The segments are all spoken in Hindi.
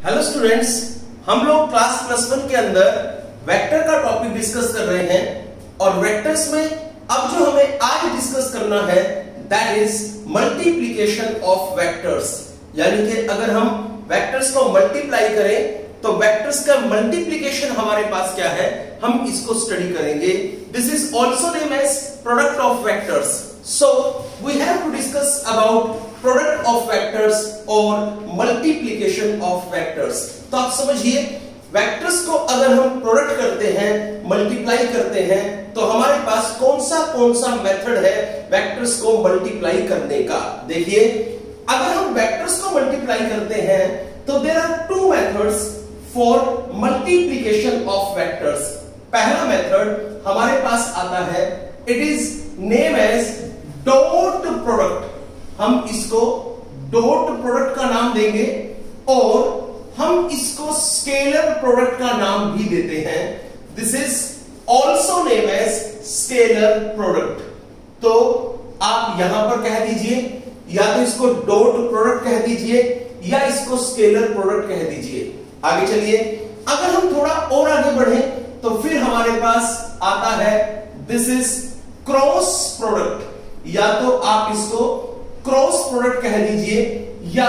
हेलो स्टूडेंट्स, हम लोग क्लास +1 के अंदर वेक्टर का टॉपिक डिस्कस कर रहे हैं और वेक्टर्स में अब जो हमें आज डिस्कस करना है that is multiplication of vectors. यानी कि अगर हम वेक्टर्स को मल्टीप्लाई करें तो वेक्टर्स का मल्टीप्लिकेशन हमारे पास क्या है, हम इसको स्टडी करेंगे। This is also name as product of vectors. So we have to discuss about product of vectors और मल्टीप्लिकेशन ऑफ वेक्टर्स। तो आप समझिए, वेक्टर्स को अगर हम प्रोडक्ट करते हैं, मल्टीप्लाई करते हैं, तो हमारे पास कौन सा मेथड है वेक्टर्स को मल्टीप्लाई करने का। देखिए, अगर हम वेक्टर्स को मल्टीप्लाई करते हैं तो there are two methods for multiplication of vectors. पहला मेथड हमारे पास आता है, it is name as dot product. हम इसको डॉट प्रोडक्ट का नाम देंगे और हम इसको स्केलर प्रोडक्ट का नाम भी देते हैं। This is also name as scalar product. तो आप यहां पर कह दीजिए, या तो इसको डॉट प्रोडक्ट कह दीजिए या इसको स्केलर प्रोडक्ट कह दीजिए। आगे चलिए, अगर हम थोड़ा और आगे बढ़े तो फिर हमारे पास आता है दिस इज क्रॉस प्रोडक्ट। या तो आप इसको क्रॉस प्रोडक्ट कह दीजिए या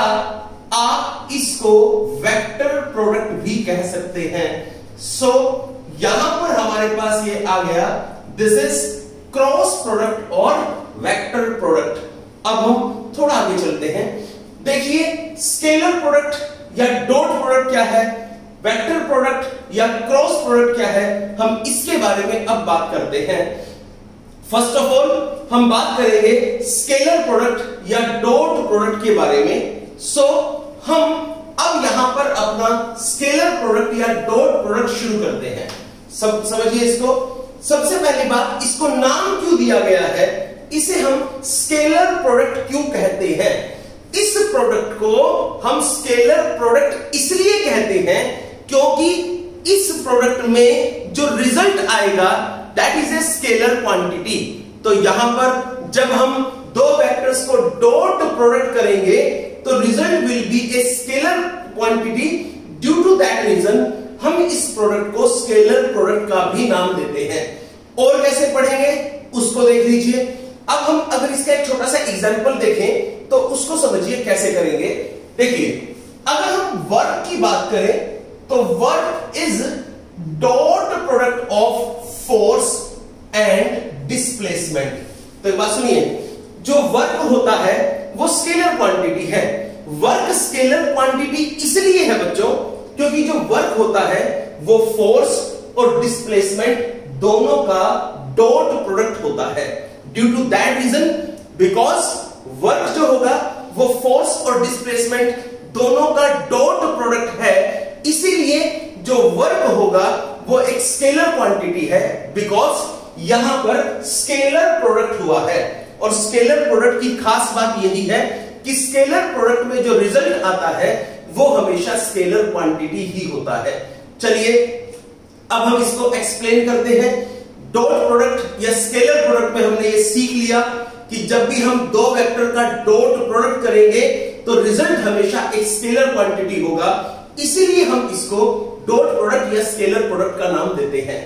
आप इसको वेक्टर प्रोडक्ट भी कह सकते हैं। सो यहां पर हमारे पास ये आ गया, दिस इज क्रॉस प्रोडक्ट और वेक्टर प्रोडक्ट। अब हम थोड़ा आगे चलते हैं। देखिए, स्केलर प्रोडक्ट या डॉट प्रोडक्ट क्या है, वेक्टर प्रोडक्ट या क्रॉस प्रोडक्ट क्या है, हम इसके बारे में अब बात करते हैं। फर्स्ट ऑफ ऑल हम बात करेंगे स्केलर प्रोडक्ट या डॉट प्रोडक्ट के बारे में। सो हम अब यहां पर अपना स्केलर प्रोडक्ट या डॉट प्रोडक्ट शुरू करते हैं। सब समझिए इसको। सबसे पहली बात, इसको नाम क्यों दिया गया है, इसे हम स्केलर प्रोडक्ट क्यों कहते हैं। इस प्रोडक्ट को हम स्केलर प्रोडक्ट इसलिए कहते हैं क्योंकि इस प्रोडक्ट में जो रिजल्ट आएगा that is a scalar quantity. तो यहां पर जब हम दो वेक्टर्स को डॉट प्रोडक्ट करेंगे तो result will be a scalar quantity. Due to that reason हम इस प्रोडक्ट को स्केलर प्रोडक्ट का भी नाम देते हैं। और कैसे पढ़ेंगे उसको देख लीजिए। अब हम अगर इसका एक छोटा सा एग्जांपल देखें तो उसको समझिए कैसे करेंगे। देखिए, अगर हम वर्क की बात करें तो work is dot product of force and displacement. तो एक बात सुनिए, जो वर्क होता है वो स्केलर क्वांटिटी है। वर्क स्केलर क्वांटिटी इसलिए है बच्चों क्योंकि जो वर्क होता है वो फोर्स और डिस्प्लेसमेंट दोनों का डॉट प्रोडक्ट होता है। Due to that reason, because work जो होगा वो फोर्स और डिस्प्लेसमेंट दोनों का डॉट प्रोडक्ट है, इसीलिए जो वर्क होगा वो एक स्केलर क्वांटिटी है। बिकॉज यहां पर स्केलर प्रोडक्ट हुआ है और स्केलर प्रोडक्ट की खास बात यही है कि स्केलर प्रोडक्ट में जो रिजल्ट आता है वो हमेशा स्केलर क्वांटिटी ही होता है। चलिए, अब हम इसको एक्सप्लेन करते हैं। डॉट प्रोडक्ट या स्केलर प्रोडक्ट में हमने ये सीख लिया कि जब भी हम दो वेक्टर का डॉट प्रोडक्ट करेंगे तो रिजल्ट हमेशा एक स्केलर क्वांटिटी होगा, इसीलिए हम इसको डॉट प्रोडक्ट या स्केलर प्रोडक्ट का नाम देते हैं।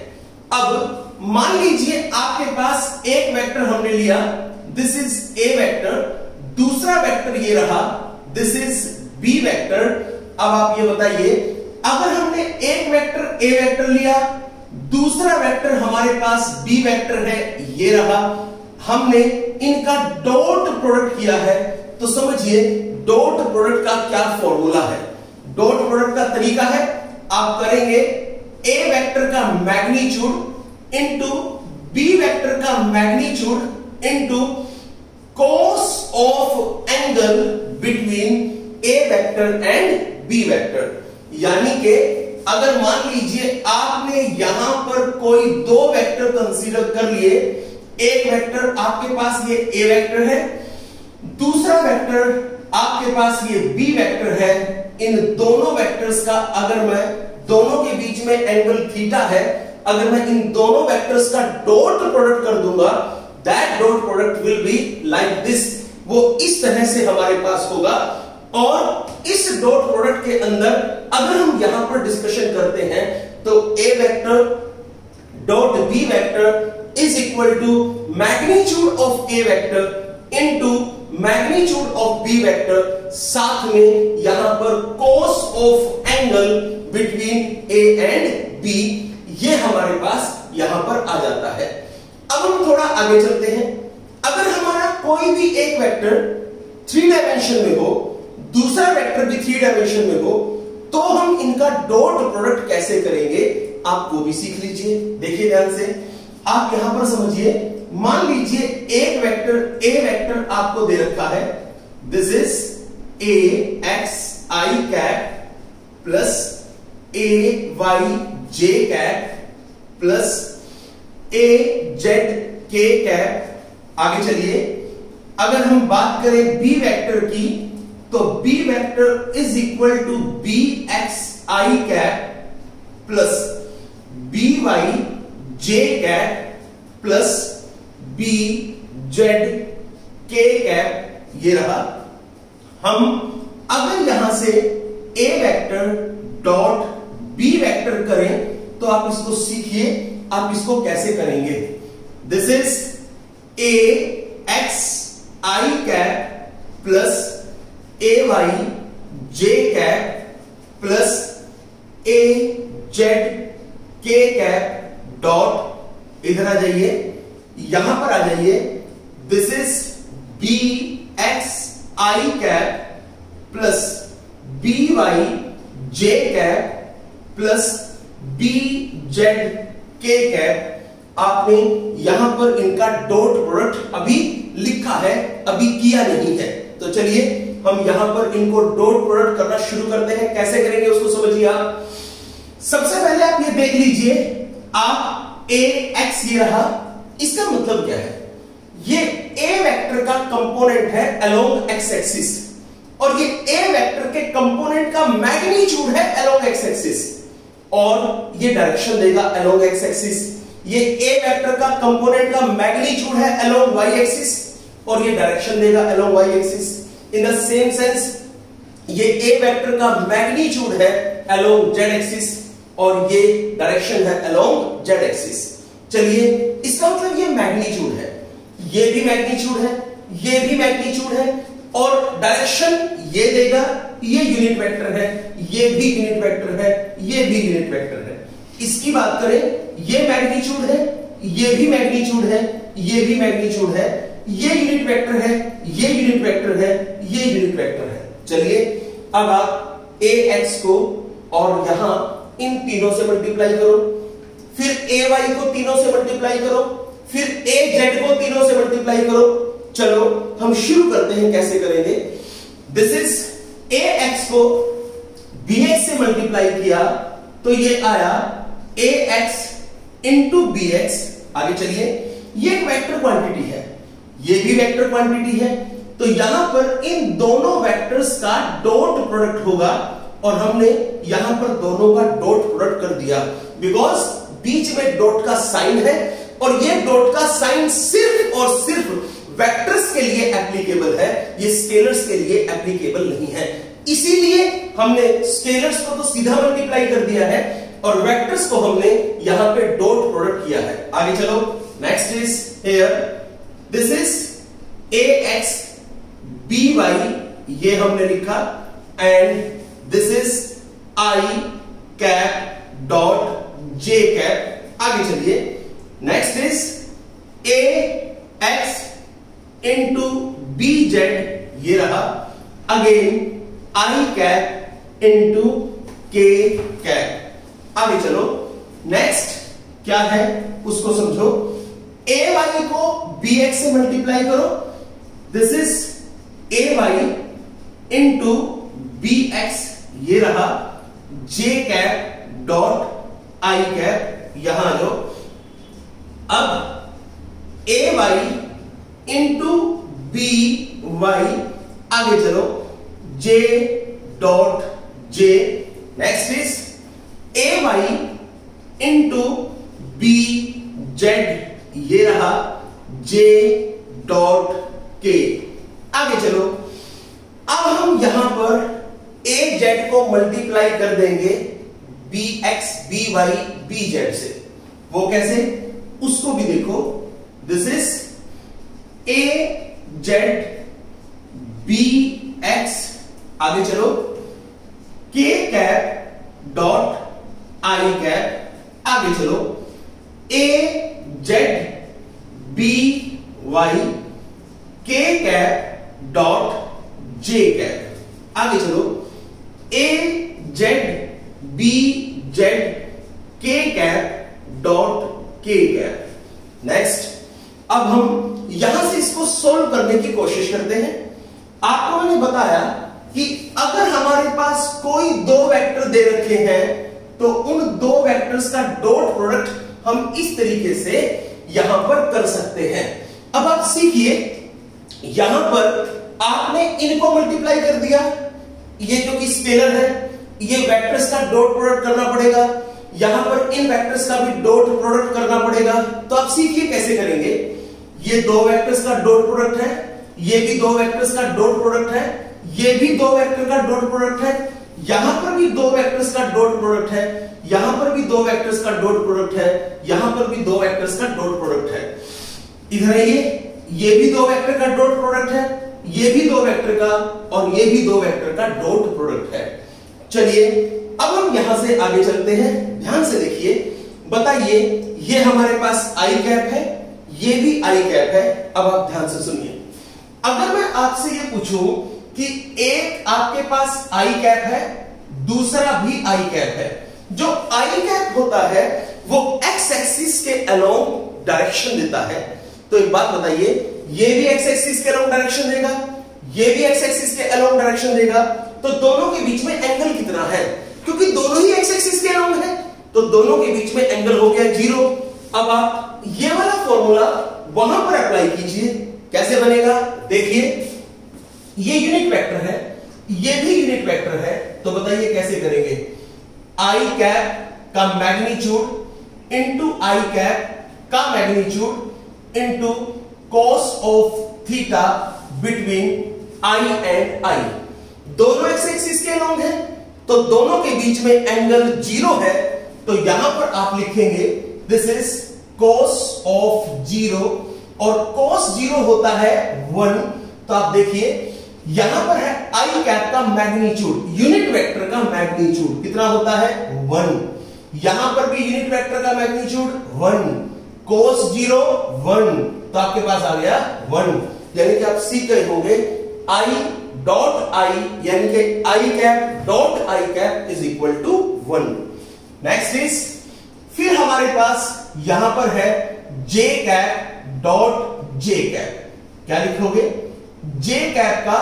अब मान लीजिए आपके पास एक वेक्टर हमने लिया, दिस इज ए वेक्टर, दूसरा वेक्टर ये रहा, दिस इज बी वेक्टर। अब आप ये बताइए, अगर हमने एक वेक्टर ए वेक्टर लिया, दूसरा वेक्टर हमारे पास बी वेक्टर है, ये रहा, हमने इनका डॉट प्रोडक्ट किया है, तो समझिए डॉट प्रोडक्ट का क्या फॉर्मूला है। डॉट प्रोडक्ट का तरीका है, आप करेंगे ए वेक्टर का मैग्नीट्यूड इंटू बी वेक्टर का magnitude into cos of angle between A vector and B vector. यानी कि अगर मान लीजिए आपने यहां पर कोई दो वेक्टर कंसीडर कर लिए, एक वेक्टर आपके पास ये ए वेक्टर है, दूसरा वेक्टर आपके पास ये बी वेक्टर है। इन दोनों वेक्टर्स का अगर मैं दोनों के बीच में एंगल थीटा है, अगर मैं इन दोनों वेक्टर्स का डॉट प्रोडक्ट कर दूंगा, that dot product will be like this. वो इस तरह से हमारे पास होगा और इस डॉट प्रोडक्ट के अंदर अगर हम यहां पर डिस्कशन करते हैं तो A vector dot B vector is equal to magnitude of A vector into magnitude of B vector, साथ में यहां पर cos of angle between A and B, ये हमारे पास यहां पर आ जाता है। अब हम थोड़ा आगे चलते हैं। अगर हमारा कोई भी एक वेक्टर 3 डायमेंशन में हो, दूसरा वेक्टर भी 3 डायमेंशन में हो, तो हम इनका डॉट प्रोडक्ट कैसे करेंगे आप वो भी सीख लीजिए। देखिए ध्यान से, आप यहां पर समझिए। मान लीजिए एक वेक्टर ए वेक्टर आपको दे रखा है, this is A X I cap plus A Y J cap plus A Z K cap. आगे चलिए, अगर हम बात करें बी वेक्टर की, तो B vector is equal to B X I cap plus B Y J cap plus B Z K cap, ये रहा। हम अगर यहां से A vector dot B vector करें तो आप इसको सीखिए, आप इसको कैसे करेंगे। This is A X I cap plus A Y J cap plus A Z K cap dot, इधर आ जाइए, यहां पर आ जाइए, this is B X I cap plus B Y J cap plus B Z K cap. आपने यहां पर इनका डॉट प्रोडक्ट अभी लिखा है, अभी किया नहीं है। तो चलिए हम यहां पर इनको डॉट प्रोडक्ट करना शुरू करते हैं। कैसे करेंगे उसको समझिए आप। सबसे पहले आप ये देख लीजिए, आप ए एक्स ये रहा, इसका मतलब क्या है, ये ए वेक्टर का कंपोनेंट है अलोंग एक्स एक्सिस, और ये ए वेक्टर के कंपोनेंट का मैग्नीट्यूड है अलोंग एक्स एक्सिस, और ये डायरेक्शन देगा अलोंग एक्स एक्सिस। ये ए वेक्टर का कंपोनेंट का मैग्नीट्यूड है अलोंग वाई एक्सिस, और ये डायरेक्शन देगा along Y axis. In the same sense ये ए वेक्टर का मैग्नीट्यूड है अलोंग जेड एक्सिस, और ये डायरेक्शन है अलोंग जेड एक्सिस। चलिए, इसका मतलब ये मैग्नीट्यूड है, ये भी मैग्नीट्यूड है, ये भी मैग्नीट्यूड है, और डायरेक्शन ये देगा, ये यूनिट वेक्टर है, ये भी यूनिट वेक्टर है, ये भी यूनिट वेक्टर है। इसकी बात करें, ये मैग्नीट्यूड है, ये भी मैग्नीट्यूड है, ये भी मैग्नीट्यूड है, ये यूनिट वेक्टर है, ये यूनिट वेक्टर है, ये यूनिट वेक्टर है। चलिए, अब आप ए एक्स को और यहां इन तीनों से मल्टीप्लाई करो, फिर ए वाई को तीनों से मल्टीप्लाई करो, फिर ए जेड को तीनों से मल्टीप्लाई करो। चलो हम शुरू करते हैं, कैसे करेंगे। दिस इज ए एक्स को बी एक्स से मल्टीप्लाई किया तो ये आया A X into B X. आगे चलिए, ये एक वेक्टर क्वांटिटी है, ये भी वेक्टर क्वांटिटी है, तो यहां पर इन दोनों वेक्टर्स का डॉट प्रोडक्ट होगा, और हमने यहां पर दोनों का डॉट प्रोडक्ट कर दिया, बिकॉज बीच में डॉट का साइन है, और ये डॉट का साइन सिर्फ और सिर्फ वेक्टर्स के लिए एप्लीकेबल है, ये स्केलर्स के लिए एप्लीकेबल नहीं है। इसीलिए हमने स्केलर्स को तो सीधा मल्टीप्लाई कर दिया है, और वेक्टर्स को हमने यहां पे डॉट प्रोडक्ट किया है। आगे चलो, next is here, this is A X B Y, ये हमने लिखा, and this is I cap dot J cap. आगे चलिए, next is A X into B Z, ये रहा, again I cap into K cap. आगे चलो, नेक्स्ट क्या है उसको समझो। ए वाई को बी एक्स से मल्टीप्लाई करो, this is A Y into B X, ये रहा, J cap dot I cap, यहां आ जाओ। अब A Y into B Y, आगे चलो, J dot J. Next is A Y into B Z, ये रहा, जे डॉट के। आगे चलो, अब हम यहां पर ए जेड को मल्टीप्लाई कर देंगे B X B Y B Z से। वो कैसे, उसको भी देखो। This is A Z B X, आगे चलो, K cap dot I cap, आगे चलो, A Z B Y K cap dot J cap, आगे चलो, A Z B Z K cap dot K cap. Next, अब हम यहां से इसको सोल्व करने की कोशिश करते हैं। आपको मैंने बताया कि अगर हमारे पास कोई दो वेक्टर दे रखे हैं तो उन दो वेक्टर्स का डॉट प्रोडक्ट हम इस तरीके से यहां पर कर सकते हैं। अब आप सीखिए, यहां पर आपने इनको मल्टीप्लाई कर दिया, ये जो कि स्केलर है, ये वेक्टर्स का डॉट प्रोडक्ट करना पड़ेगा, यहां पर इन वेक्टर्स का भी डॉट प्रोडक्ट करना पड़ेगा। तो आप सीखिए कैसे करेंगे। ये दो वेक्टर्स का डॉट प्रोडक्ट है, ये भी दो वेक्टर्स का डॉट प्रोडक्ट है, ये भी दो वेक्टर का डॉट प्रोडक्ट है, यहां पर भी दो वेक्टर्स का डॉट प्रोडक्ट है, यहां पर भी दो वेक्टर्स का डॉट प्रोडक्ट है, यहां पर भी दो वेक्टर्स का डॉट प्रोडक्ट है। इधर ये भी दो वेक्टर का डॉट प्रोडक्ट है, ये भी दो वेक्टर का, और ये भी दो वेक्टर का डॉट प्रोडक्ट है। चलिए अब हम यहां से आगे चलते हैं। ध्यान से देखिए, बताइए, ये हमारे पास आई कैप है, ये भी आई कैप है। अब आप ध्यान से सुनिए, अगर मैं आपसे ये पूछूं कि एक आपके पास आई कैप है, दूसरा भी आई कैप है, जो आई कैप होता है वो एक्स एक्सिस के अलोंग डायरेक्शन देता है। तो एक बात बताइए, ये भी एक्स एक्सिस के अलोंग डायरेक्शन देगा, ये भी एक्स एक्सिस के अलोंग डायरेक्शन देगा, तो दोनों के बीच में एंगल कितना है? क्योंकि दोनों ही एक्स एक्सिस के अलोंग है, तो दोनों के बीच में एंगल हो गया 0। अब आप ये वाला फॉर्मूला वहां पर अप्लाई कीजिए। कैसे बनेगा देखिए, ये यूनिट वेक्टर है, ये भी यूनिट वेक्टर है, तो बताइए कैसे करेंगे। आई कैप का मैग्नीट्यूड इंटू आई कैप का magnitude into cos of theta between I and I. दोनों एक्स एक्सिस के अलोंग है, तो दोनों के बीच में एंगल 0 है, तो यहां पर आप लिखेंगे दिस इज cos ऑफ 0, और cos 0 होता है 1। तो आप देखिए यहां पर है आई कैप का मैग्नीट्यूड, यूनिट वेक्टर का मैग्नीट्यूड कितना होता है 1। यहां पर भी यूनिट वेक्टर का मैग्नीट्यूड 1, cos 0 1, तो आपके पास आ गया 1। यानी कि आप सीख गए होंगे आई डॉट आई, यानी कि I cap dot I cap is equal to 1। Next is, फिर हमारे पास यहां पर है J cap dot J cap. क्या लिखोगे? जे कैप का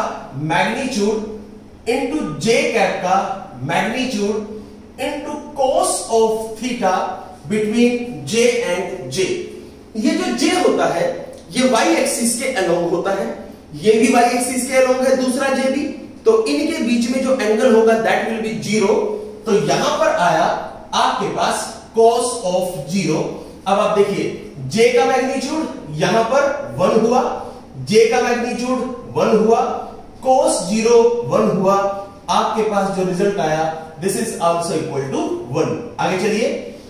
मैग्नीट्यूड इंटू जे कैप का magnitude into cos of theta between J and J. ये जो जे होता है ये वाई एक्सिस के अलोंग होता है, ये भी वाई एक्सिस के अलोंग है, दूसरा जे भी, तो इनके बीच में जो एंगल होगा दैट विल बी 0। तो यहां पर आया आपके पास cos ऑफ 0। अब आप देखिए, j का मैग्नीट्यूड यहां पर 1 हुआ, j का मैग्नीट्यूड 1 हुआ, cos 0 1 हुआ, आपके पास जो रिजल्ट आया this is also equal to 1। आगे चलिए,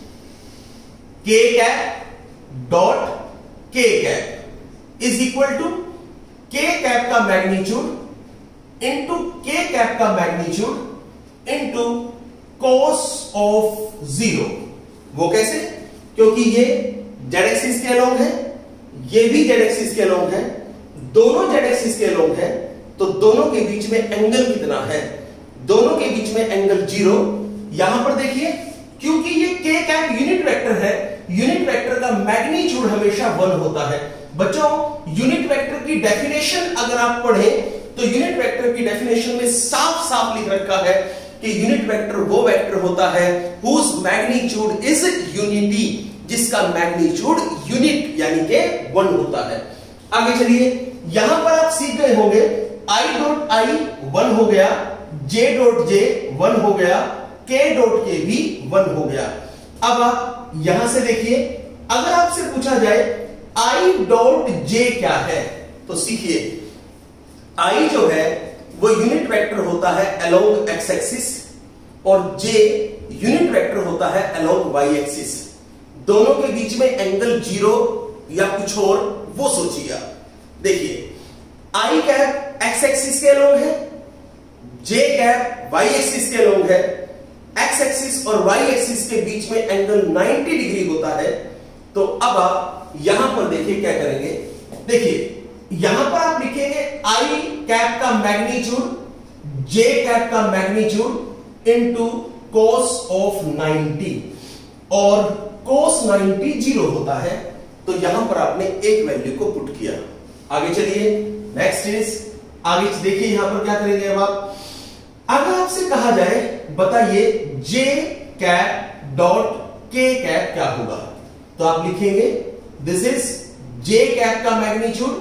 k cap dot k cap is equal to k cap का मैग्नीट्यूड इंटू k कैप का मैग्नीट्यूड इंटू cos ऑफ 0। वो कैसे? क्योंकि ये जेड एक्सिस के अलोंग है, ये भी जेड एक्सिस के अलोंग है, दोनों जेड एक्सिस के अलोंग है, तो दोनों के बीच में एंगल कितना है? दोनों के बीच में एंगल 0। यहां पर देखिए, क्योंकि ये k कैप यूनिट वेक्टर है, यूनिट वेक्टर का मैग्नीट्यूड हमेशा 1 होता है। बच्चों, यूनिट वेक्टर की डेफिनेशन अगर आप पढ़ें तो यूनिट वेक्टर की डेफिनेशन में साफ साफ लिख रखा है कि यूनिट वेक्टर वो वेक्टर होता है whose magnitude is unity, जिसका मैग्नीट्यूड यूनिट यानी के 1 होता है। आगे चलिए, यहां पर आप सीख गए होंगे i डॉट i 1 हो गया, j डॉट j 1 हो गया, k डॉट k भी 1 हो गया। अब आप यहां से देखिए, अगर आपसे पूछा जाए i डॉट j क्या है, तो सीखिए i जो है वो यूनिट वेक्टर होता है अलोंग एक्स एक्सिस और जे यूनिट वेक्टर होता है अलोंग वाई एक्सिस। दोनों के बीच में एंगल 0 या कुछ और वो सोचिए आप। देखिए आई कैप एक्स एक्सिस के अलोंग है, जे कैप वाई एक्सिस के अलोंग है। एक्स एक्सिस और वाई एक्सिस के बीच में एंगल 90 डिग्री होता है। तो अब आप यहां पर देखिए क्या करेंगे। देखिए यहां पर आप लिखेंगे आई कैप का मैग्नीट्यूड जे कैप का मैग्नीट्यूड इनटू cos ऑफ 90 और cos 90 0 होता है। तो यहां पर आपने एक वैल्यू को पुट किया। आगे चलिए नेक्स्ट इज, आगे देखिए यहां पर क्या करेंगे अब आप। अगर आपसे कहा जाए बताइए J cap dot K cap क्या होगा, तो आप लिखेंगे दिस इज जे कैप का मैग्नीट्यूड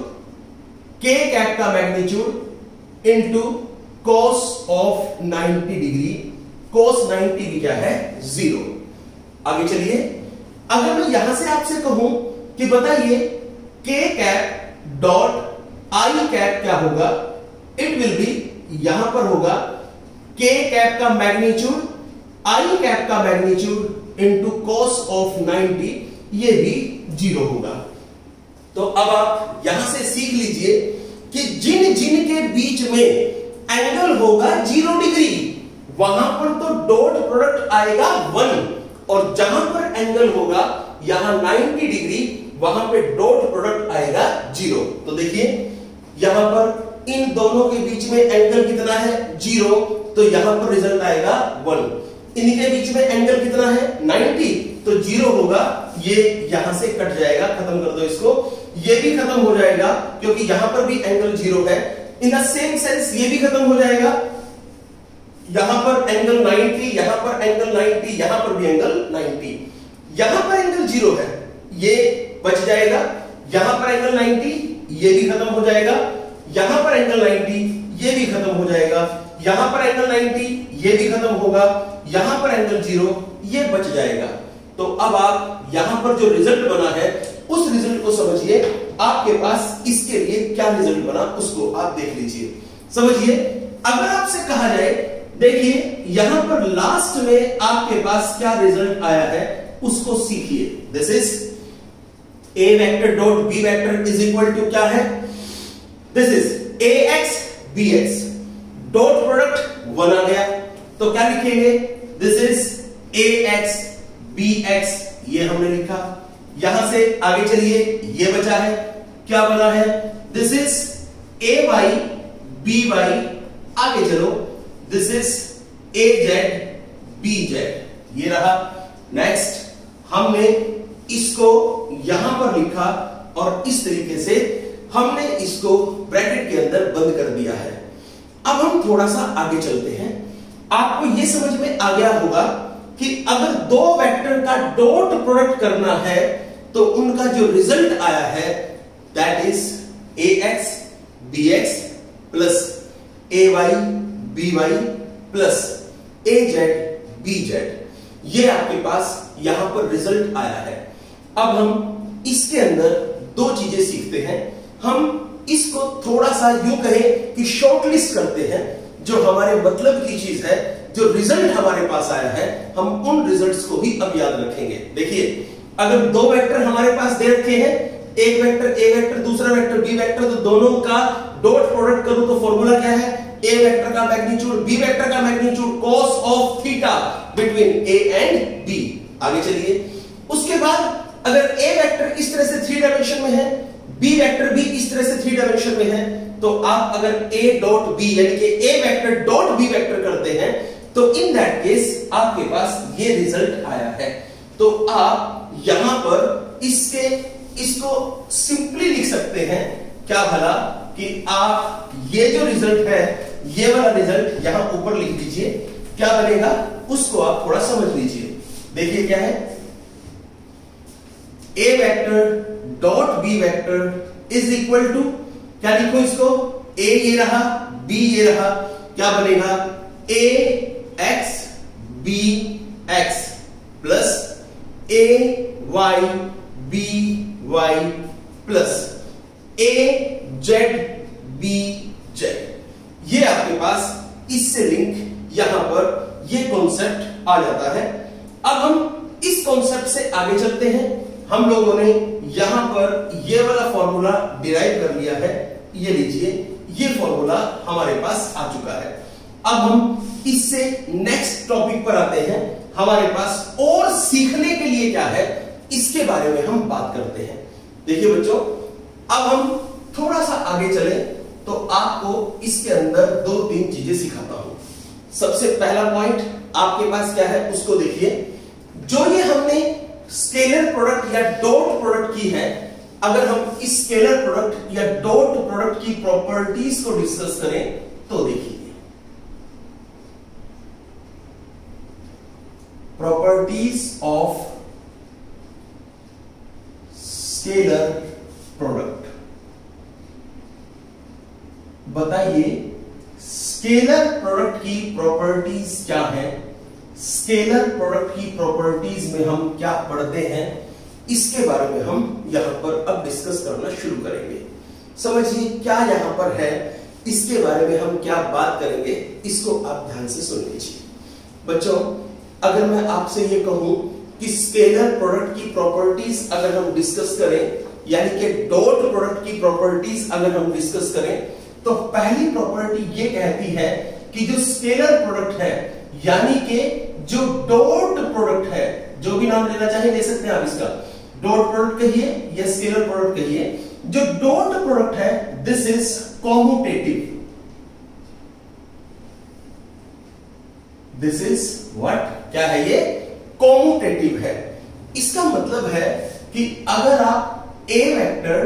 के कैप का magnitude into cos of 90 degree. cos 90 भी क्या है 0। आगे चलिए, अगर मैं यहां से आपसे कहूं कि बताइए के कैप डॉट आई कैप क्या होगा, इट विल बी यहां पर होगा के कैप का मैग्नीट्यूड आई कैप का मैग्नीट्यूड इनटू cos ऑफ 90, ये भी 0 होगा। तो अब आप यहां से सीख लीजिए कि जिन जिन के बीच में एंगल होगा 0 डिग्री वहां पर तो डॉट प्रोडक्ट आएगा 1 और जहां पर एंगल होगा यहां 90 डिग्री वहां पे डॉट प्रोडक्ट आएगा 0। तो देखिए यहां पर इन दोनों के बीच में एंगल कितना है 0, तो यहां पर रिजल्ट आएगा 1। इनके बीच में एंगल कितना है 90, तो 0 होगा। ये यहां से कट जाएगा, खत्म कर दो इसको। ये भी खत्म हो जाएगा क्योंकि यहां पर भी एंगल 0 है। इन द सेम सेंस ये भी खत्म हो जाएगा। यहां पर एंगल 90, यहां पर एंगल 90, यहां पर भी एंगल 90। यहां पर एंगल 0 है, ये बच जाएगा। यहां पर एंगल 90, ये भी खत्म हो जाएगा। यहां पर एंगल 90, ये भी खत्म हो जाएगा। यहां पर एंगल 90, ये भी खत्म होगा। यहां पर एंगल 0, ये बच जाएगा। तो अब आप यहां पर जो रिजल्ट बना है उस रिजल्ट को समझिए। आपके पास इसके लिए क्या रिजल्ट बना उसको आप देख लीजिए, समझिए। अगर आपसे कहा जाए देखिए यहां पर लास्ट में आपके पास क्या रिजल्ट आया है उसको सीखिए। This is A vector dot B vector is equal to क्या है, this is A X B X, dot product 1 आ गया। तो क्या लिखेंगे, this is A X B X, ये हमने लिखा। यहां से आगे चलिए, ये बचा है, क्या बना है, this is A Y B Y. आगे चलो, this is A Z B Z, ये रहा। नेक्स्ट हमने इसको यहां पर लिखा और इस तरीके से हमने इसको ब्रैकेट के अंदर बंद कर दिया है। अब हम थोड़ा सा आगे चलते हैं। आपको यह समझ में आ गया होगा कि अगर दो वेक्टर का डॉट प्रोडक्ट करना है तो उनका जो रिजल्ट आया है that is A X B X plus A Y B Y plus A Z B Z. ये आपके पास यहां पर रिजल्ट आया है। अब हम इसके अंदर दो चीजें सीखते हैं। हम इसको थोड़ा सा यूं कहें कि शॉर्टलिस्ट करते हैं, जो हमारे मतलब की चीज है, जो रिजल्ट हमारे पास आया है, हम उन रिजल्ट्स को भी अब याद रखेंगे। देखिए, अगर दो वेक्टर हमारे पास दे रखे हैं, एक वेक्टर ए वेक्टर, दूसरा वेक्टर बी वेक्टर, तो दोनों का डॉट प्रोडक्ट करूं तो फॉर्मूला क्या है, ए वेक्टर का मैग्नीट्यूड बी वेक्टर का magnitude cos of theta between A and B. आगे चलिए, उसके बाद अगर ए वेक्टर इस तरह से 3 डायमेंशन में है, बी वेक्टर भी इस तरह से 3 डायमेंशन में है, तो आप अगर ए डॉट बी यानी कि A vector dot B vector करते हैं तो इन दैट केस आपके पास ये रिजल्ट आया है। तो आप यहां पर इसको सिंपली लिख सकते हैं, क्या भला, कि आप ये जो रिजल्ट है, ये वाला रिजल्ट यहां ऊपर लिख दीजिए। क्या बनेगा उसको आप थोड़ा समझ लीजिए। देखिए क्या है, A vector dot B vector is equal to, क्या लिखो इसको, ए ये रहा, बी ये रहा, क्या बनेगा, A X B X plus A Y B Y plus A Z B Z. ये आपके पास इससे लिंक यहां पर ये कॉन्सेप्ट आ जाता है। अब हम इस कॉन्सेप्ट से आगे चलते हैं। हम लोगों ने यहां पर ये वाला फॉर्मूला डिराइव कर लिया है, ये लीजिए, ये फॉर्मूला हमारे पास आ चुका है। अब हम इससे नेक्स्ट टॉपिक पर आते हैं। हमारे पास और सीखने के लिए क्या है इसके बारे में हम बात करते हैं। देखिए बच्चों, अब हम थोड़ा सा आगे चले तो आपको इसके अंदर 2-3 चीजें सिखाता हूं। सबसे पहला पॉइंट आपके पास क्या है उसको देखिए। जो ये हमने स्केलर प्रोडक्ट या डॉट प्रोडक्ट की है, अगर हम इस स्केलर प्रोडक्ट या डॉट प्रोडक्ट की प्रॉपर्टीज को डिस्कस करें तो देखिए, प्रॉपर्टीज ऑफ स्केलर प्रोडक्ट। बताइए स्केलर प्रोडक्ट की प्रॉपर्टीज क्या है, स्केलर प्रोडक्ट की प्रॉपर्टीज में हम क्या पढ़ते हैं, इसके बारे में हम यहां पर अब डिस्कस करना शुरू करेंगे। समझिए क्या यहां पर है, इसके बारे में हम क्या बात करेंगे, इसको आप ध्यान से सुन लीजिए। बच्चों, अगर मैं आपसे ये कहूं कि स्केलर प्रोडक्ट की प्रॉपर्टीज अगर हम डिस्कस करें, यानी कि डॉट प्रोडक्ट की प्रॉपर्टीज अगर हम डिस्कस करें, तो पहली प्रॉपर्टी ये कहती है कि जो स्केलर प्रोडक्ट है, यानी कि जो डॉट प्रोडक्ट है, जो भी नाम लेना चाहे ले सकते हैं आप इसका, डॉट प्रोडक्ट कहिए या स्केलर प्रोडक्ट कहिए, जो डॉट प्रोडक्ट है this is commutative. This is what, क्या है ये, कॉम्यूटेटिव है। इसका मतलब है कि अगर आप A vector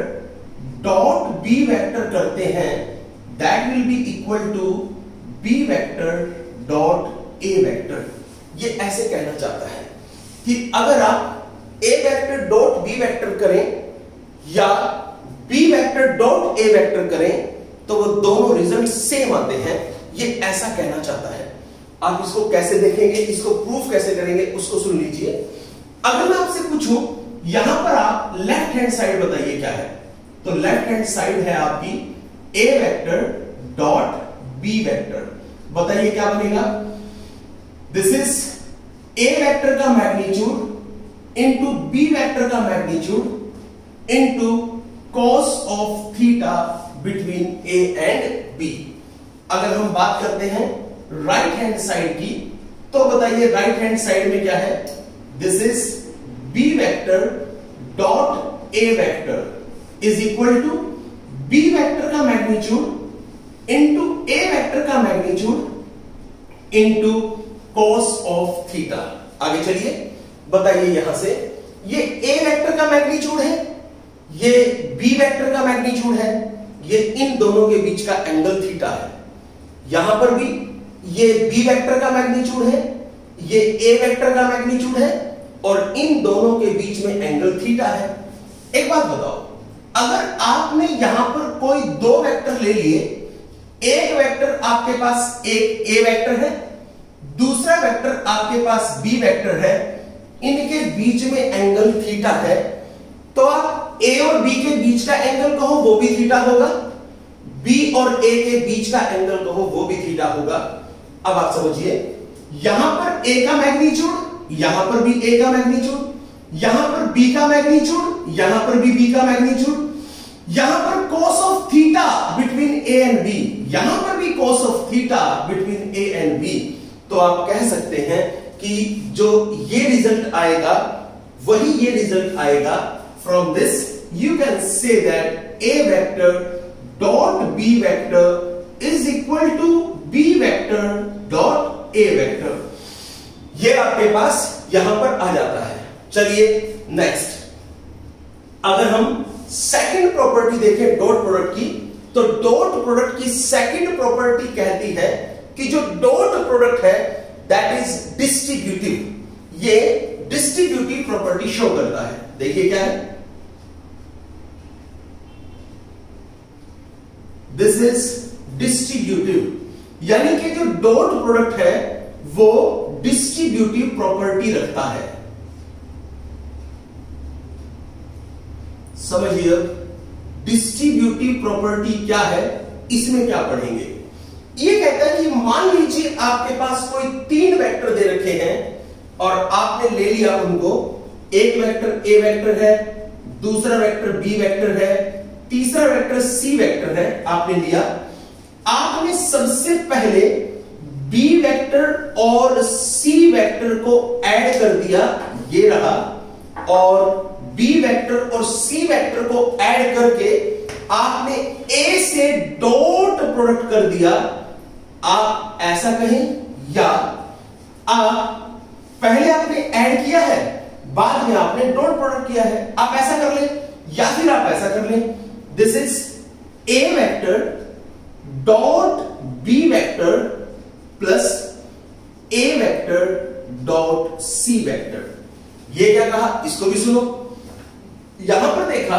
dot B vector करते हैं, that will be equal to B vector dot A vector. ये ऐसे कहना चाहता है कि अगर आप A vector dot B vector करें या B vector dot A vector करें तो वो दोनों रिजल्ट सेम आते हैं। ये ऐसा कहना चाहता है। आप इसको कैसे देखेंगे, इसको प्रूफ कैसे करेंगे, उसको सुन लीजिए। अगर मैं आपसे पूछूं यहां पर आप लेफ्ट हैंड साइड बताइए क्या है, तो लेफ्ट हैंड साइड है आपकी A vector dot B vector. बताइए क्या बनेगा, दिस इज ए वेक्टर का मैग्नीट्यूड इंटू बी वेक्टर का magnitude into cos of theta between A and B. अगर हम बात करते हैं राइट हैंड साइड की, तो बताइए राइट हैंड साइड में क्या है, this is B vector dot A vector is equal to B vector का मैग्नीट्यूड इंटू ए वेक्टर का magnitude into cos of theta. आगे चलिए, बताइए यहां से ये ए वेक्टर का मैग्नीट्यूड है, ये बी वेक्टर का मैग्नीट्यूड है, ये इन दोनों के बीच का एंगल थीटा है। यहां पर भी ये बी वेक्टर का मैग्नीट्यूड है, ये ए वेक्टर का मैग्नीट्यूड है और इन दोनों के बीच में एंगल थीटा है। एक बात बताओ, अगर आपने यहां पर कोई दो वेक्टर ले लिए, एक वेक्टर आपके पास एक ए वेक्टर है, दूसरा वेक्टर आपके पास बी वेक्टर है, इनके बीच में एंगल थीटा है, तो आप ए और बी के बीच का एंगल कहो वो भी थीटा होगा, बी और ए के बीच का एंगल कहो वो भी थीटा होगा। अब आप समझिए, यहां पर ए का मैग्नीट्यूड, यहां पर भी ए का मैग्नीट्यूड, यहां पर बी का मैग्नीट्यूड, यहां पर भी बी का मैग्नीट्यूड, यहां पर cos of theta between A and B, यहां पर भी cos of theta between A and B. तो आप कह सकते हैं कि जो ये रिजल्ट आएगा वही ये रिजल्ट आएगा। From this you can say that A vector dot B vector is equal to B vector dot A vector. ये आपके पास यहां पर आ जाता है। चलिए नेक्स्ट, अगर हम सेकंड प्रॉपर्टी देखें डॉट प्रोडक्ट की, तो डॉट प्रोडक्ट की सेकंड प्रॉपर्टी कहती है कि जो डॉट प्रोडक्ट है दैट इज डिस्ट्रीब्यूटिव। ये डिस्ट्रीब्यूटिव प्रॉपर्टी शो करता है। देखिए क्या है, दिस इज डिस्ट्रीब्यूटिव, यानी कि जो डॉट प्रोडक्ट है वो डिस्ट्रीब्यूटिव प्रॉपर्टी रखता है। समझिए, डिस्ट्रीब्यूटिव प्रॉपर्टी क्या है, इसमें क्या पढ़ेंगे। ये कहता है कि मान लीजिए आपके पास कोई 3 वेक्टर दे रखे हैं और आपने ले लिया उनको, एक वेक्टर ए वेक्टर है, दूसरा वेक्टर बी वेक्टर है, तीसरा वेक्टर सी वेक्टर है, आपने लिया। आपने सबसे पहले बी वेक्टर और सी वेक्टर को ऐड कर दिया, ये रहा, और बी वेक्टर और सी वेक्टर को ऐड करके आपने ए से डॉट प्रोडक्ट कर दिया। आप ऐसा कहें, या आप पहले आपने ऐड किया है, बाद में आपने डॉट प्रोडक्ट किया है, आप ऐसा कर लें, या फिर आप ऐसा कर लें, this is A vector dot B vector plus A vector dot C vector. ये क्या कहा, इसको भी सुनो। यहां पर देखा,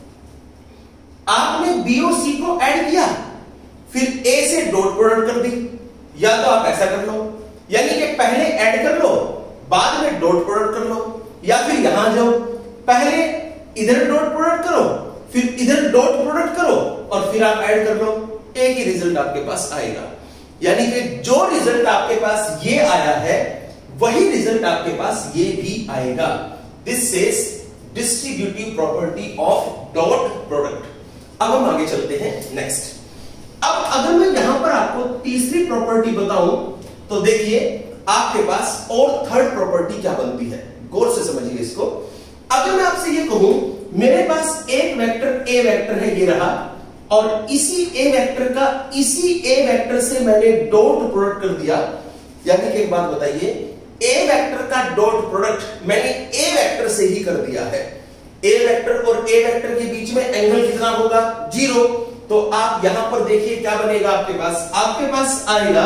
आपने बी और सी को ऐड किया, फिर ए से डॉट प्रोडक्ट कर दी, या तो आप ऐसा कर लो, यानी कि पहले ऐड कर लो, बाद में डॉट प्रोडक्ट कर लो, या फिर यहां जाओ, पहले इधर डॉट प्रोडक्ट करो, फिर इधर डॉट प्रोडक्ट करो, और फिर आप ऐड कर लो, एक ही रिजल्ट आपके पास आएगा। यानी कि जो रिजल्ट आपके पास ये आया है, वही रिजल्ट आपके पास ये भी आएगा। This is distributive property of dot product. अब हम आगे चलते हैं नेक्स्ट। अब अगर मैं यहां पर आपको तीसरी प्रॉपर्टी बताऊं, तो देखिए आपके पास और थर्ड प्रॉपर्टी क्या बनती है, गौर से समझिए इसको। अगर मैं आपसे ये कहूं, मेरे पास एक वेक्टर ए वेक्टर है, ये रहा, और इसी ए वेक्टर का इसी ए वेक्टर से मैंने डॉट प्रोडक्ट कर दिया। यानी कि एक बात बताइए, ए वेक्टर का डॉट प्रोडक्ट मैंने ए वेक्टर से ही कर दिया है। ए वेक्टर और ए वेक्टर के बीच में एंगल कितना होगा, 0। तो आप यहां पर देखिए क्या बनेगा आपके पास आएगा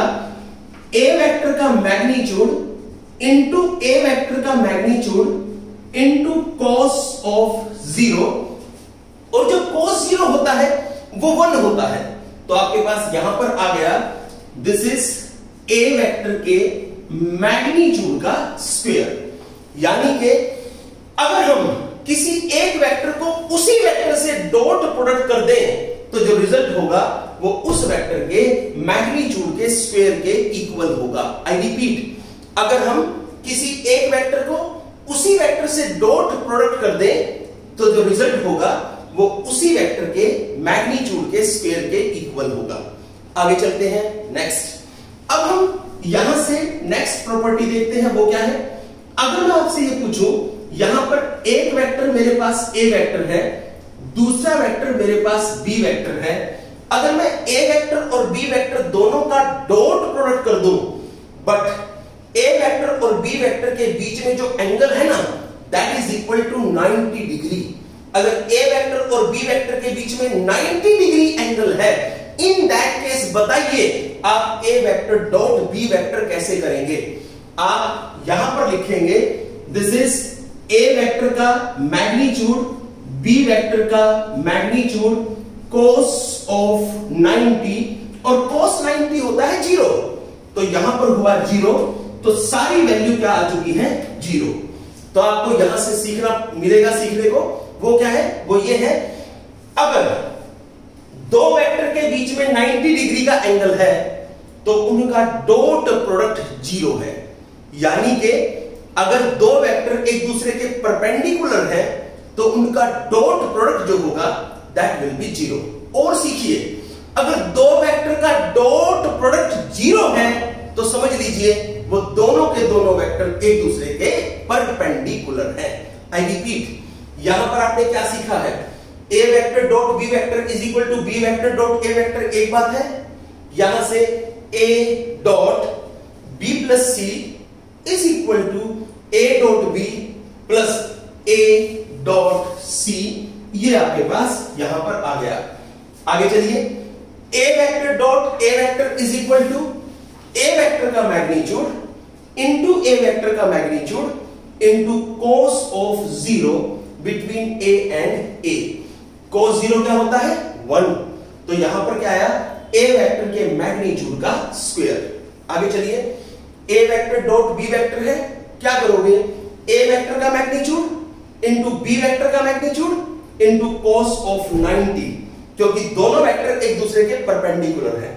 ए वेक्टर का मैग्नीट्यूड इंटू ए वेक्टर का मैग्नीट्यूड इंटू कॉस ऑफ 0, और जो कॉस 0 होता है वो 1 होता है। तो आपके पास यहां पर आ गया, दिस इज ए वेक्टर के मैग्नीट्यूड का स्क्वायर। यानी कि अगर हम किसी एक वेक्टर को उसी वेक्टर से डॉट प्रोडक्ट कर दें, तो जो रिजल्ट होगा वो उस वेक्टर के मैग्नीट्यूड के स्क्वायर के इक्वल होगा। आई रिपीट, अगर हम किसी एक वेक्टर को उसी वेक्टर से डॉट प्रोडक्ट कर दें, तो जो रिजल्ट होगा वो उसी वेक्टर के मैग्नीट्यूड के स्क्वायर के इक्वल होगा। आगे चलते हैं नेक्स्ट। अब हम यहां से नेक्स्ट प्रॉपर्टी देखते हैं, वो क्या है। अगर मैं आपसे ये पूछूं, यहां पर एक वेक्टर मेरे पास ए वेक्टर है, दूसरा वेक्टर मेरे पास बी वेक्टर है। अगर मैं ए वेक्टर और बी वेक्टर दोनों का डॉट प्रोडक्ट कर दूं, बट ए वेक्टर और बी वेक्टर के बीच में जो एंगल है ना, that is equal to 90 degree. अगर ए वेक्टर और बी वेक्टर के बीच में 90 डिग्री एंगल है, इन दैट केस बताइए आप A vector dot B vector कैसे करेंगे। आप यहां पर लिखेंगे, दिस इज ए वेक्टर का मैग्नीट्यूड बी वेक्टर का मैग्नीट्यूड cos ऑफ 90, और cos 90 होता है 0, तो यहां पर हुआ 0, तो सारी वैल्यू क्या आ चुकी है, 0। तो आपको यहां से सीखना मिलेगा, सीखने को वो क्या है, वो ये है, अगर दो वेक्टर के बीच में 90 डिग्री का एंगल है, तो उनका डॉट प्रोडक्ट 0 है। यानी कि अगर दो वेक्टर एक दूसरे के परपेंडिकुलर है, तो उनका डॉट प्रोडक्ट जो होगा दैट विल बी 0। और सीखिए, अगर दो वेक्टर का डॉट प्रोडक्ट 0 है, तो समझ लीजिए वो दोनों के दोनों वेक्टर एक दूसरे के परपेंडिकुलर हैं। आई रिपीट, यहां पर आपने क्या सीखा है, A vector dot B vector is equal to B vector dot A vector, एक बात है। यहां से A dot B plus C is equal to A dot B plus A dot C, ये आपके पास यहां पर आ गया। आगे चलिए, A vector dot A vector is equal to A vector का मैग्नीट्यूड इंटू ए वेक्टर का magnitude into cos of 0 between A and A. cos 0 क्या होता है, 1, तो यहां पर क्या आया, ए वेक्टर के मैग्नीट्यूड का स्क्वायर। आगे चलिए, A vector dot B vector है, क्या करोगे, ए वेक्टर का मैग्नीट्यूड इंटू बी वेक्टर का मैग्नीट्यूड इंटू cos ऑफ 90, क्योंकि दोनों वेक्टर एक दूसरे के परपेंडिकुलर हैं।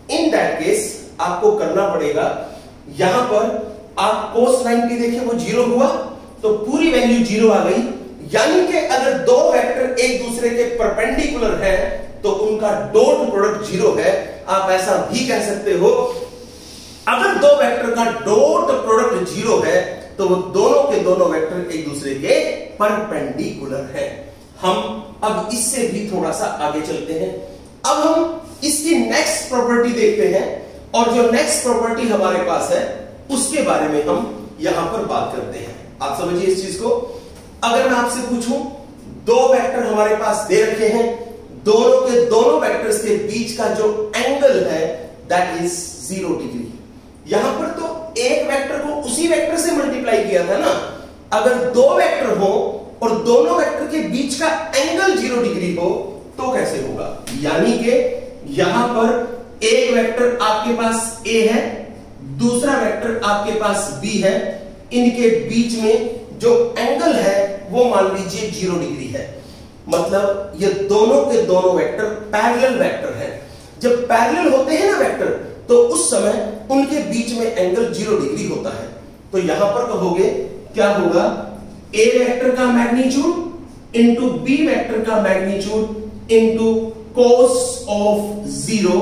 इन दैट केस आपको करना पड़ेगा, यहां पर आप cos 90 देखिए वो 0 हुआ तो पूरी वैल्यू 0 आ गई, यानी कि अगर दो वेक्टर एक दूसरे के परपेंडिकुलर है तो उनका डॉट प्रोडक्ट 0 है। आप ऐसा भी कह सकते हो, अगर दो वेक्टर का डॉट प्रोडक्ट 0 है तो वो दोनों के दोनों वेक्टर एक दूसरे के परपेंडिकुलर है। हम अब इससे भी थोड़ा सा आगे चलते हैं। अब हम इसकी नेक्स्ट प्रॉपर्टी देखते हैं, और जो नेक्स्ट प्रॉपर्टी हमारे पास है उसके बारे में हम यहां पर बात करते हैं। आप समझिए इस चीज को। अगर मैं आपसे पूछूं, दो वेक्टर हमारे पास दे रखे हैं, दोनों के दोनों वेक्टर्स के बीच का जो एंगल है दैट इज 0 डिग्री। यहां पर तो एक वेक्टर को उसी वेक्टर से मल्टीप्लाई किया था ना। अगर दो वेक्टर हो और दोनों वेक्टर के बीच का एंगल 0 डिग्री हो तो कैसे होगा? यानी कि यहां पर एक वेक्टर आपके पास A है, दूसरा वेक्टर आपके पास B है, इनके बीच में जो एंगल है वो मान लीजिए 0 डिग्री है। मतलब ये दोनों के दोनों वेक्टर पैरेलल वेक्टर हैं। जब पैरेलल होते हैं ना वेक्टर, तो उस समय उनके बीच में एंगल 0 डिग्री होता है। तो यहां पर कहोगे क्या होगा? A वेक्टर का मैग्नीट्यूड इंटू B वेक्टर का magnitude into cos of 0।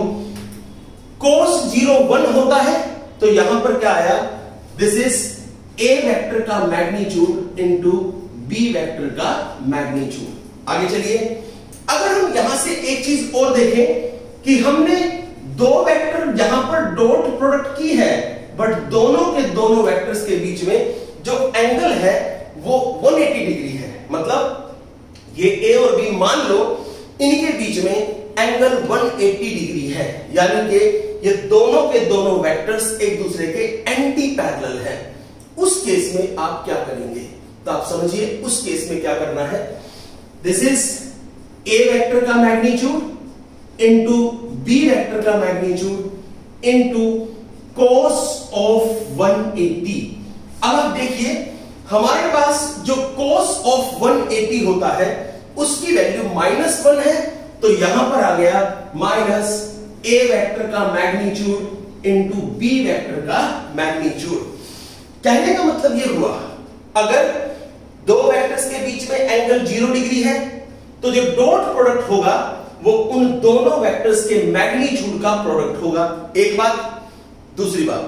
cos 0 1 होता है, तो यहां पर क्या आया? दिस इज A वेक्टर का मैग्नीट्यूड इंटू B वेक्टर का मैग्नीट्यूड। आगे चलिए, अगर हम यहां से एक चीज और देखें कि हमने दो वेक्टर यहां पर डॉट प्रोडक्ट की है, बट दोनों के दोनों वेक्टर्स के बीच में जो एंगल है वो 180 डिग्री है। मतलब ये A और B मान लो, इनके बीच में एंगल 180 डिग्री है, यानी कि ये दोनों के दोनों वेक्टर्स एक दूसरे के एंटी पैरेलल हैं। उस केस में आप क्या करेंगे? तो आप समझिए उस केस में क्या करना है। दिस इज A वेक्टर का मैग्नीट्यूड इंटू B वेक्टर का मैग्नीट्यूड इंटू cos ऑफ 180। अब आप देखिए हमारे पास जो cos ऑफ 180 होता है उसकी वैल्यू -1 है, तो यहां पर आ गया माइनस A वेक्टर का मैग्नीट्यूड इंटू B वेक्टर का मैग्नीट्यूड। कहने का मतलब यह हुआ, अगर दो वेक्टर्स के बीच में एंगल 0 डिग्री है तो जो डॉट प्रोडक्ट होगा वो उन दोनों वेक्टर्स के मैग्नीट्यूड का प्रोडक्ट होगा। एक बात। दूसरी बात,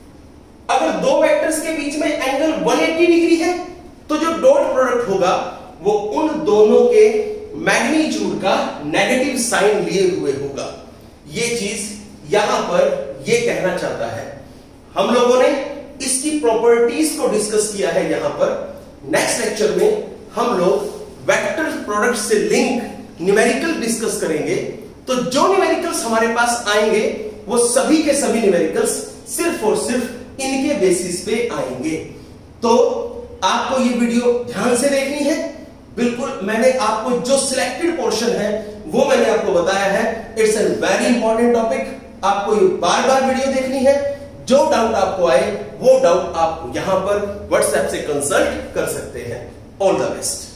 अगर दो वेक्टर्स के बीच में एंगल 180 डिग्री है तो जो डॉट प्रोडक्ट होगा वो उन दोनों के मैग्नीट्यूड का नेगेटिव साइन लिए हुए होगा। ये चीज यहां पर ये कहना चाहता है। हम लोगों ने इसकी प्रॉपर्टीज को डिस्कस किया है यहां पर। नेक्स्ट लेक्चर में हम लोग वेक्टर प्रोडक्ट से लिंक न्यूमेरिकल डिस्कस करेंगे। तो जो न्यूमेरिकल्स हमारे पास आएंगे वो सभी के सभी न्यूमेरिकल्स सिर्फ और सिर्फ इनके बेसिस पे आएंगे। तो आपको ये वीडियो ध्यान से देखनी है। बिल्कुल मैंने आपको जो सिलेक्टेड पोर्शन है वो मैंने आपको बताया है। It's a very important topic. आपको ये बार बार वीडियो देखनी है। जो डाउट आपको आए वो डाउट आप यहां पर व्हाट्सएप से कंसल्ट कर सकते हैं। All the best.